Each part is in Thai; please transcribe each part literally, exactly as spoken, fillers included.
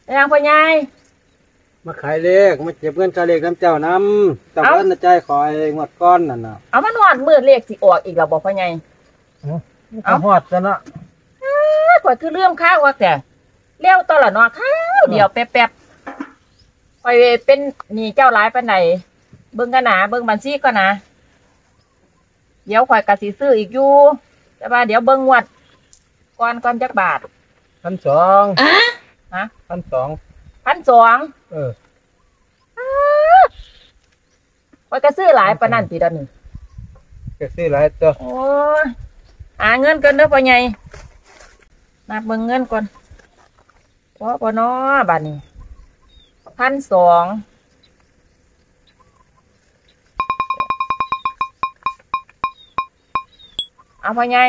ยังพ่อใหญ่มาขายเลขมาเก็บเงินค่าเลขน้ำเจ้าน้ำแต่ว่าใจคอยงวดก้อนนั่นน่ะเอามันหอดมือเลขสิออกอีกแล้วบอกพ่อใหญ่เอาหอดซะเนาะข่อยคือเรื่องข้าวว่าแต่เลี้ยวตลอดเนาะข้าวเดี๋ยวแป๊บๆข่อยเป็นหนี้เจ้าหลายปานใดเบิ่งกันนะเบิ่งบัญชีก่อนนะเดี๋ยวข่อยกะสิซื้ออีกอยู่แต่ว่าเดี๋ยวเบิ่งงวดก่อนก่อนจักบาทพันสองฮะพันสองพันสองเออข่อยก็ซื้อหลายปานนั้นติดอนนี่ก็ซื้อหลายตัวโอ้ยหาเงินกันเด้อพ่อใหญ่นับเบิ่งเงินก่อนพอบ่น้อบัดนี้พันสองเอาพ่อใหญ่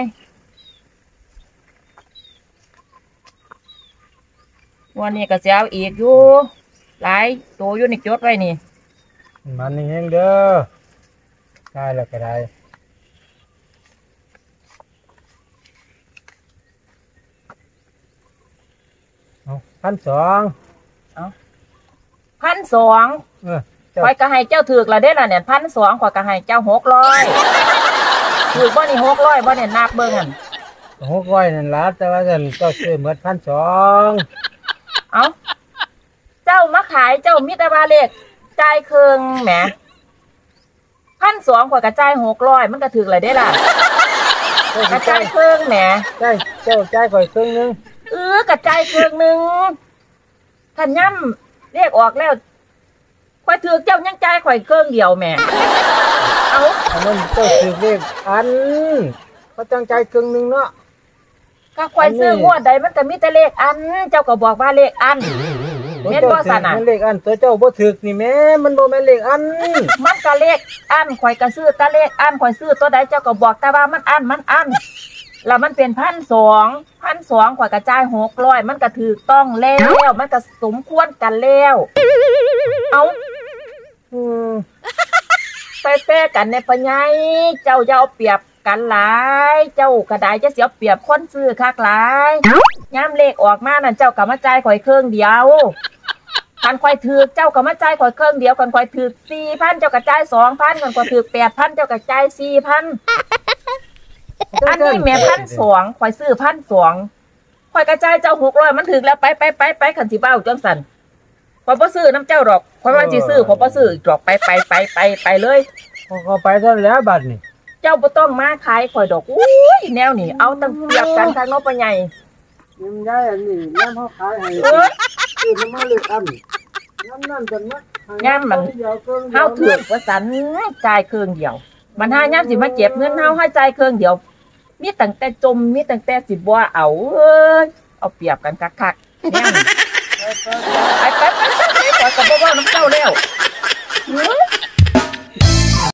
วันนี้ก็จะเอาอีกอยู่หลายตัวอยู่ในจดไว้นี่มันนี่เองเด้อได้แล้วก็ได้เอาพันสองเอาพันสองข่อยก็ให้เจ้าถือกละเด้อล่ะเนี่ยพันสองข่อยก็ให้เจ้าหกร้อยถือบ่นี่หกร้อยบ่เนี่ยนับเบิ่งหั่นหกร้อยนั่นล่ะแต่ว่าฉันก็ซื้อหมดพันสองเอาเจ้ามาขายเจ้ามิตรบาเลขจ่ายเครื่องแหมพันสองข่อยกระจายหกร้อยมันก็ถืออะไรได้ล่ะกระจายเครื่องแหมใช่เจ้าจ่ายข่อยเครื่องนึงเออกระจายเครื่องนึงท่านย่ำเรียกออกแล้วข่อยถือเจ้ายังจ่ายข่อยเครื่องเดียวแหมเอาอันนั้นเจ้าถือเลขอันเขาจังจ่ายเครื่องนึงเนาะก็ข่อยซื้องวดใดมันก็มีแต่เลขอันเจ้าก็บอกว่าเลขอันแม่นบ่ซั่นน่ะมันเลขอันตัวเจ้าบ่ถูกนี่แม่มันบ่แม่นเลขอันมันก็เลขอันข่อยก็ซื้อแต่เลขอันข่อยซื้อตัวใดเจ้าก็บอกแต่ว่ามันอันมันอันแล้วมันเป็นพันสองพันสองข่อยกระจายหกร้อยมันก็ถูกต้องแล้วมันก็สมควรกันแล้วเอาอืมไปแป้กันในปัญญาเจ้าอย่าเอาเปรียบกันหลายเจ้ากระไดจะเสียเปรียบคนซื้อคักหลายย้ำเลขออกมานั่นเจ้าก็มาจ่ายข่อยเครื่องเดียวคันข่อยถือเจ้าก็มาจ่ายข่อยเครื่องเดียวคันข่อยถือสี่พันเจ้าก็จ่ายสองพันคันข่อยถือแปดพันเจ้าก็จ่ายสี่พันอันนี้แม่พันสองข่อยซื้อพันสองข่อยกระจายเจ้าหกร้อยมันถึงแล้วไปไปไปไปขันสิเบ้าจังสันข่อยบ่ซื้อน้ำเจ้าดอกข่อยว่าสิซื้อข่อยบ่ซื้อดอกไปไปไปไปไปเลยเขาไปซะแล้วบัดนี้เจ้าบ่ต้องมาขายข่อยดอกอุ้ยแนวนี่เอาตั้งเปรียบกันทางโน้นปะใหญ่ยิ้มได้อันนี้น้ำเขาขายให้คือมันมาเลยอันน้ำนั่นกันมั้ยย่ำมันเฮาถือกว่าสันจ่ายเครื่องเดียวมันห้าย่ำสิมาเก็บเงินเฮาให้จ่ายเครื่องเดียวมีตั้งแต่จมมีตั้งแต่สิบ่เอาเอ้ยเอาเปรียบกันคักๆเนี่ยไปไปไปไปไปก็บ่ว่าน้ำเจ้าแล้ว